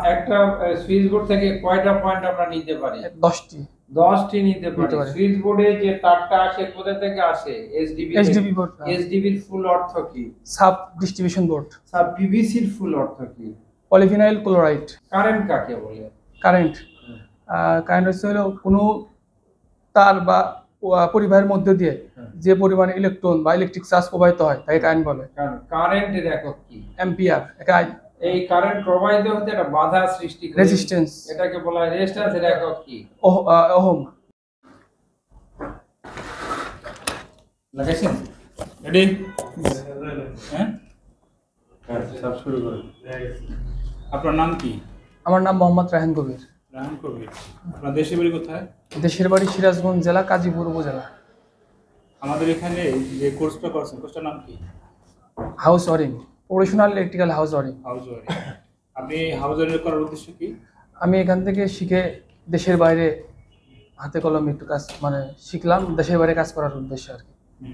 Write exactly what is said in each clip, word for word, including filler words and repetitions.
একটা switch board থেকে কয়টা পয়েন্ট আমরা নিতে পারি? দশটি দশটি নিতে পারি। সুইচ বোর্ডে যে তারটা আসে কোথা থেকে আসে? এসডিবি। SDB board. এসডিবির ফুল অর্থ কি? Sub distribution board. সাব পিভিসির ফুল অর্থ কি? Polyvinyl chloride. কারেন্ট কাকে বলে? কারেন্ট কারেন্ট হচ্ছে হলো কোনো তার বা পরিবাহের মধ্যে দিয়ে যে পরিমাণ ইলেকট্রন বা ইলেকট্রিক চার্জ প্রবাহিত হয় তাকে কারেন্ট বলে। কারেন্টের একক কি? অ্যাম্পিয়ার। এটা এই কারেন্ট প্রবাহিত হতে একটা বাধা সৃষ্টি করে রেজিস্ট্যান্স, এটাকে বলা হয় রেজিস্ট্যান্স। এর একক কি? ওহম। লাগাইছেন? রেডি? হ্যাঁ, সব শুরু করুন। আপনার নাম কি? আমার নাম মোহাম্মদ রায়হান কবির। রায়হান কবির। আপনার দেশের বাড়ি কোথায়? দেশের বাড়ি সিরাজগঞ্জ জেলা, কাজীপুর উপজেলা। আমাদের এখানে যে কোর্সটা করছেন, কোর্সটার নাম কি? House wiring, professional electrical house wiring. House wiring. আপনি হাউস ওয়ারিং করার উদ্দেশ্য কি? আমি এখান থেকে শিখে দেশের বাইরে হাতে কলমে একটু কাজ মানে শিখলাম, দেশের বাইরে কাজ করার উদ্দেশ্যে আর কি।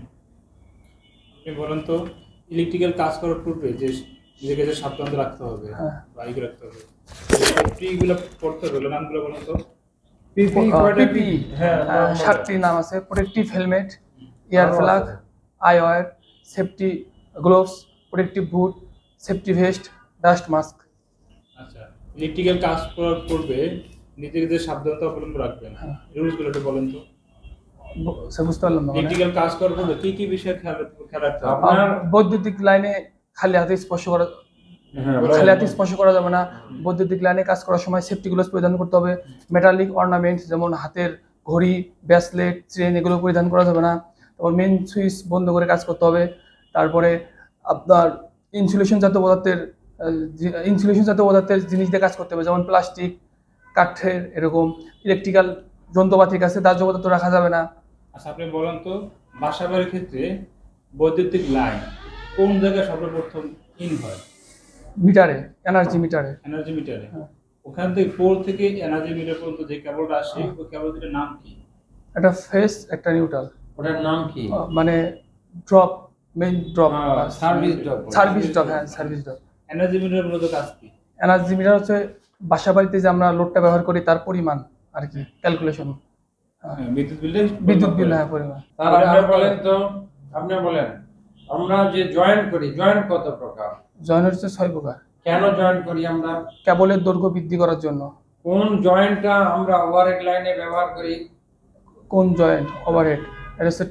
আপনি বলেন তো, ইলেকট্রিক্যাল কাজ করার পূর্বে যে নিজেকে যে সাবধান রাখতে হবে বা ইয়ে রাখতে হবে, সেফটিগুলো পড়তে হবে, নামগুলো বলেন তো। পিপি, হ্যাঁ, সাতটি নাম আছে। Protective helmet, ear plug, eye wear, safety gloves, protective boot, safety vest, dust mask. আচ্ছা, ইলেকট্রিক্যাল কাজ করার পূর্বে নিজেকে যে সাবধানতা অবলম্বন রাখবেন, রুলসগুলো একটু বলেন তো। সে বুঝতে পারলাম না। ইলেকট্রিক্যাল কাজ করার পূর্বে কি কি বিষয় খেয়াল রাখতে হবে? আপনার বৈদ্যুতিক লাইনে খালি হাতে স্পর্শ করা খালি হাতে স্পর্শ করা যাবে না। বৈদ্যুতিক লাইনে কাজ করার সময় সেফটি গ্লোভস পরিধান করতে হবে। মেটালিক অর্নামেন্টস যেমন হাতের ঘড়ি, ব্রেসলেট, চেন এগুলো পরিধান করা যাবে না। তারপর মেন সুইচ বন্ধ করে কাজ করতে হবে। তারপরে আপনার ইনসুলেশন জাতীয় পদার্থের ইনসুলেশন জাতীয় পদার্থের জিনিস দিয়ে কাজ করতে হবে, যেমন প্লাস্টিক, কাঠের, এরকম ইলেকট্রিক্যাল যন্ত্রপাতির কাছে দাহ্য পদার্থ রাখা যাবে না। আচ্ছা, আপনি বলেন তো, বাসাবাড়ির ক্ষেত্রে বৈদ্যুতিক লাইন কোন জায়গায় সর্বপ্রথম ইন হয়? মিটারে, এনার্জি মিটারে। এনার্জি মিটারে। ওখান থেকে পোল থেকে এনার্জি মিটার পর্যন্ত যে কেবলটা আসে, ওই কেবল দুটোর নাম কি? একটা ফেস, একটা নিউট্রাল। ওটার নাম কি? মানে drop, main drop, service drop. Service drop, হ্যাঁ, সার্ভিস ড্রপ। এনার্জি মিটার মূলত কাজ কি? এনার্জি মিটার হচ্ছে বাসা বাড়িতে যে আমরা লোডটা ব্যবহার করি তার পরিমাণ আর কি, ক্যালকুলেশন। বিদ্যুৎ বিলে বিদ্যুৎ বিল, হ্যাঁ, পরিমাণ। তাহলে আপনি বলেন তো, আপনি বলেন আমরা যে জয়েন্ট করি, জয়েন্ট কত প্রকার? জয়েন্ট হচ্ছে ছয় প্রকার। কেন জয়েন্ট করি আমরা? কেবলের দৈর্ঘ্য বৃদ্ধি করার জন্য। কোন জয়েন্টটা আমরা ওভারহেড লাইনে ব্যবহার করি? কোন জয়েন্ট? ওভারহেড। এটা হচ্ছে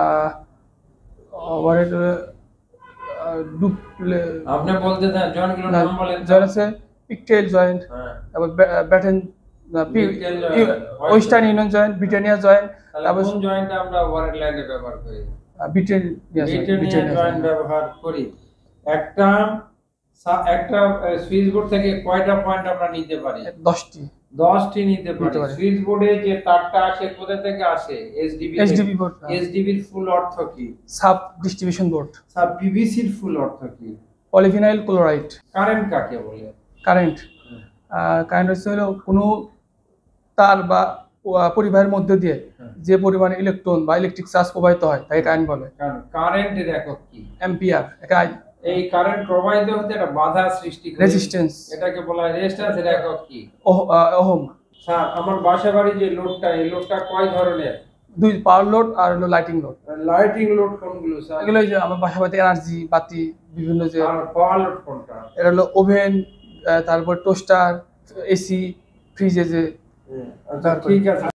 ওভারহেড। আপনি বলতে দেন জয়েন্টগুলোর নাম বলেন। জয়েন্ট আছে পিকটেল জয়েন্ট, তারপর batten, Western Union joint, Britannia joint. তারপর কোন জয়েন্টটা আমরা ওভারহেড লাইনে ব্যবহার করি? ব্রিটানিয়া জয়েন্ট ব্যবহার করি। একটা একটা সুইচ বোর্ড থেকে কয়টা পয়েন্ট আমরা নিতে পারি? দশটি। দশটি নিতে পারি। সুইচ বোর্ডে যে তারটা আসে কোথা থেকে আসে? এসডিবি। SDB board. এসডিবির ফুল অর্থ কি? Sub distribution board. সাব পিভিসির ফুল অর্থ কি? Polyvinyl chloride. কারেন্ট কাকে বলে? কারেন্ট কারেন্ট হচ্ছে হলো কোনো তার বা পরিবাহের মধ্যে দিয়ে যে পরিমাণ ইলেকট্রন বা ইলেকট্রিক চার্জ প্রবাহিত হয় তাকে কারেন্ট বলে। কারেন্টের একক কি? অ্যাম্পিয়ার। এটা এই কারেন্ট প্রবাহিত হতে একটা বাধা সৃষ্টি করে রেজিস্ট্যান্স, এটাকে বলা হয় রেজিস্ট্যান্স। এর একক কি? ওহম। স্যার, আমার বাসা বাড়ি যে লোডটা, এই লোডটা কয় ধরনের? দুই, পাওয়ার লোড আর হলো লাইটিং লোড। লাইটিং লোড কোনগুলো স্যার? এগুলো যে আমার বাসা বাড়িতে এনার্জি বাতি বিভিন্ন যে। আর পাওয়ার লোড কোনটা? এটা হলো ওভেন, তারপর টোস্টার, এসি, ফ্রিজে যে। ঠিক আছে।